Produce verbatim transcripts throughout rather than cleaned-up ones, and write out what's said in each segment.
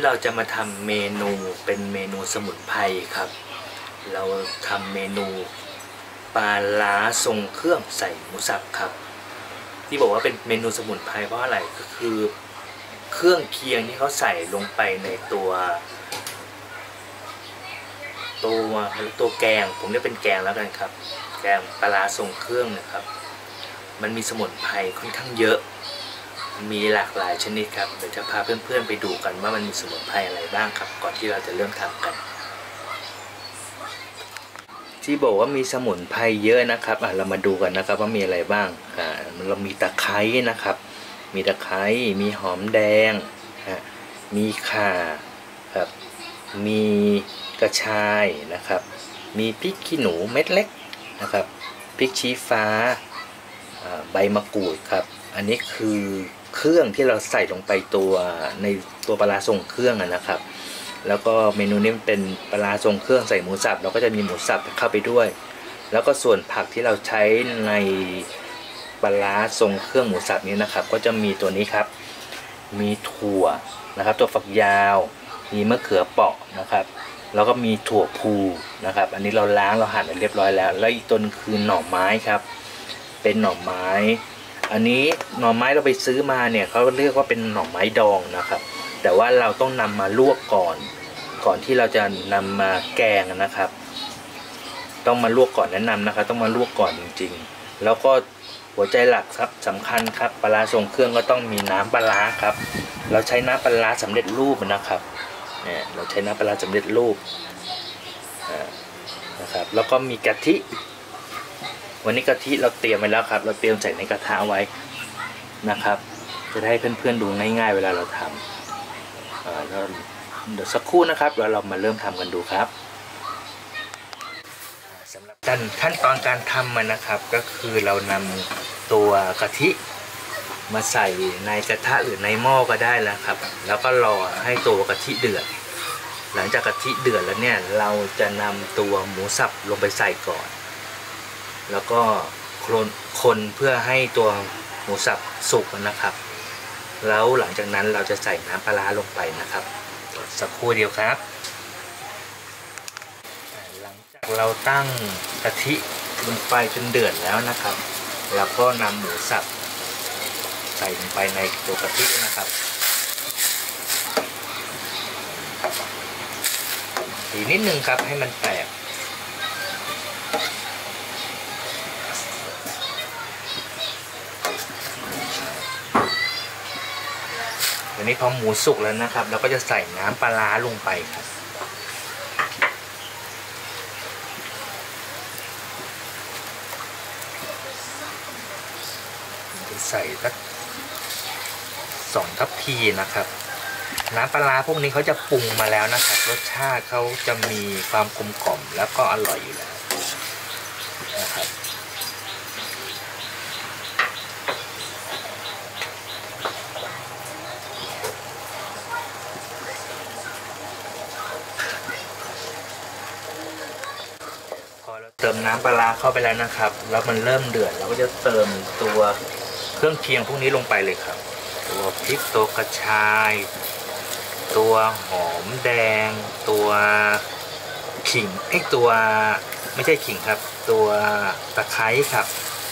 เราจะมาทำเมนูเป็นเมนูสมุนไพรครับเราทำเมนูปลาล้าทรงเครื่องใส่หมูสับครับที่บอกว่าเป็นเมนูสมุนไพรเพราะอะไรก็คือเครื่องเคียงที่เขาใส่ลงไปในตัวตัวตัวแกงผมเรียกเป็นแกงแล้วกันครับแกงปลาล้าทรงเครื่องนะครับมันมีสมุนไพรค่อนข้างเยอะมีหลากหลายชนิดครับเดี๋ยวจะพาเพื่อนๆไปดูกันว่ามันมีสมุนไพรอะไรบ้างครับก่อนที่เราจะเริ่มทำกันที่บอกว่ามีสมุนไพรเยอะนะครับอ่ะเรามาดูกันนะครับว่ามีอะไรบ้างอ่าเรามีตะไคร้นะครับมีตะไคร้มีหอมแดงฮะมีข่าครับมีกระชายนะครับมีพริกขี้หนูเม็ดเล็กนะครับพริกชี้ฟ้าใบมะกรูดครับอันนี้คือเครื่องที่เราใส่ลงไปตัวในตัวปลาร้าทรงเครื่องนะครับแล้วก็เมนูนี้เป็นปลาร้าทรงเครื่องใส่หมูสับเราก็จะมีหมูสับเข้าไปด้วยแล้วก็ส่วนผักที่เราใช้ในปลาร้าทรงเครื่องหมูสับนี้นะครับก็จะมีตัวนี้ครับมีถั่วนะครับตัวฝักยาวมีมะเขือเปราะนะครับแล้วก็มีถั่วพูนะครับอันนี้เราล้างเราหั่นเรียบร้อยแล้วแล้วอีกตัวนึงคือหน่อไม้ครับเป็นหน่อไม้อันนี้หน่อไม้เราไปซื้อมาเนี่ยเขาเรียกว่าเป็นหน่อไม้ดองนะครับแต่ว่าเราต้องนำมาลวกก่อนก่อนที่เราจะนำมาแกงนะครับต้องมาลวกก่อนแนะนำนะครับต้องมาลวกก่อนจริงๆแล้วก็หัวใจหลักครับสำคัญครับปลาร้าทรงเครื่องก็ต้องมีน้ำปลาร้าครับเราใช้น้ำปลาร้าสำเร็จรูปนะครับเนี่ยเราใช้น้ำปลาร้าสำเร็จรูปนะครับแล้วก็มีกะทิวันนี้กะทิเราเตรียมไว้แล้วครับเราเตรียมใส่ในกระทะไว้นะครับจะได้ให้เพื่อนๆดูง่ายๆเวลาเราทำแล้วเดี๋ยวสักครู่นะครับแล้วเรามาเริ่มทำกันดูครับสำหรับการขั้นตอนการทำมันนะครับก็คือเรานำตัวกะทิมาใส่ในกระทะหรือในหม้อก็ได้แล้วครับแล้วก็รอให้ตัวกะทิเดือดหลังจากกะทิเดือดแล้วเนี่ยเราจะนำตัวหมูสับลงไปใส่ก่อนแล้วก็คนคนเพื่อให้ตัวหมูสับสุกนะครับแล้วหลังจากนั้นเราจะใส่น้ำปลาร้าลงไปนะครับสักครู่เดียวครับหลังจากเราตั้งกะทิลงไปจนเดือดแล้วนะครับแล้วก็นำหมูสับใส่ลงไปในตัวกะทินะครับตีนิดนึงครับให้มันแตกทีนี้พอหมูสุกแล้วนะครับเราก็จะใส่น้ำปลาร้าลงไปครับใส่สักสองทัพพีนะครับน้ำปลาร้าพวกนี้เขาจะปรุงมาแล้วนะครับรสชาติเขาจะมีความกลมกล่อมแล้วก็อร่อยอยู่แล้วนะครับพอเราเติมน้ำปลาร้าเข้าไปแล้วนะครับแล้วมันเริ่มเดือดเราก็จะเติมตัวเครื่องเคียงพวกนี้ลงไปเลยครับตัวพริกตัวกระชายตัวหอมแดงตัวขิงไอ้ตัวไม่ใช่ขิงครับตัวตะไคร้ครับ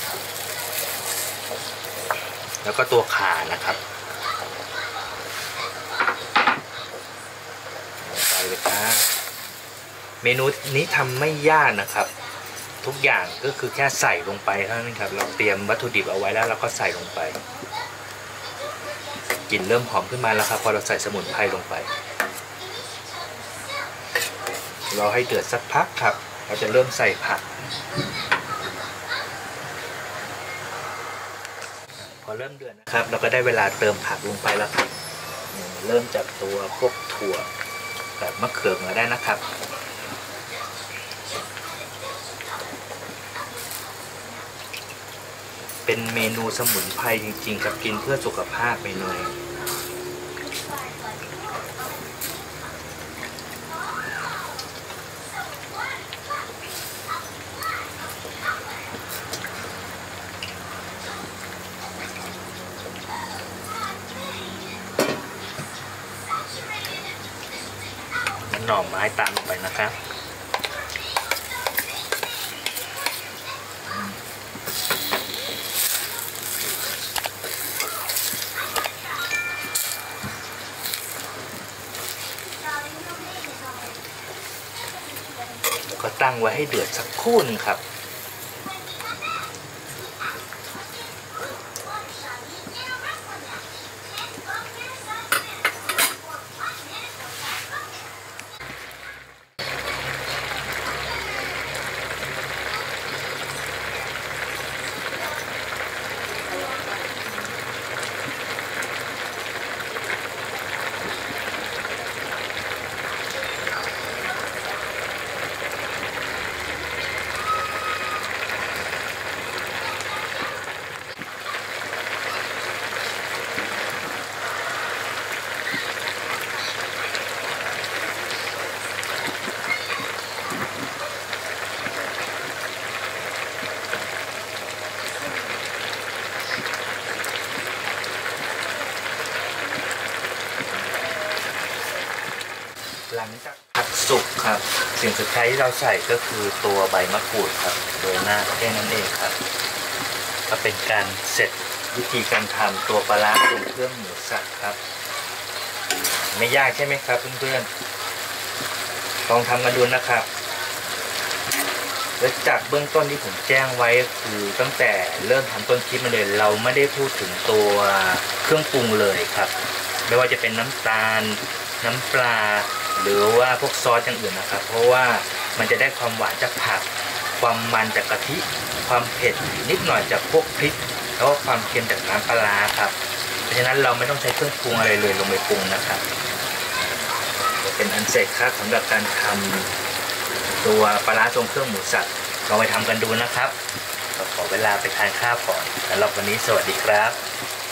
แล้วก็ตัวข่านะครับไปเลยครับเมนูนี้ทำไม่ยากนะครับทุกอย่างก็คือแค่ใส่ลงไปเท่านั้นครับเราเตรียมวัตถุดิบเอาไว้แล้วเราก็ใส่ลงไปกลิ่นเริ่มหอมขึ้นมาแล้วครับพอเราใส่สมุนไพรลงไปเราให้เดือดสักพักครับเราจะเริ่มใส่ผักพอเริ่มเดือดนะครับเราก็ได้เวลาเติมผักลงไปแล้วครับเริ่มจากตัวพวกถั่วแบบมะเขือมาได้นะครับเป็นเมนูสมุนไพรจริงๆครับกินเพื่อสุขภาพเมนูนี้หน่อไม้ตามลงไปนะครับก็ตั้งไว้ให้เดือดสักครู่นึงครับหลังจากผัดสุกครับสิ่งสุดท้ายที่เราใส่ก็คือตัวใบมะกรูดครับโดยหน้าแค่นั้นเองครับก็เป็นการเสร็จวิธีการทำตัวปลาร้าทรงเครื่องหมูสับครับไม่ยากใช่ไหมครับเพื่อนๆลองทำกันดูนะครับและจากเบื้องต้นที่ผมแจ้งไว้คือตั้งแต่เริ่มทำต้นคลิปมาเลยเราไม่ได้พูดถึงตัวเครื่องปรุงเลยครับไม่ว่าจะเป็นน้ำตาลน้ำปลาหรือว่าพวกซอสอย่างอื่นนะครับเพราะว่ามันจะได้ความหวานจากผักความมันจากกะทิความเผ็ดนิดหน่อยจากพวกพริกแล้วก็ความเค็มจากน้ำปลาครับเพราะฉะนั้นเราไม่ต้องใช้เครื่องปรุงอะไรเลยลงไปปรุงนะครับเป็นอันเสร็จครับสำหรับการทำตัวปลาร้าทรงเครื่องหมูสับลองไปทำกันดูนะครับขอเวลาไปทานข้าวก่อนสำหรับวันนี้สวัสดีครับ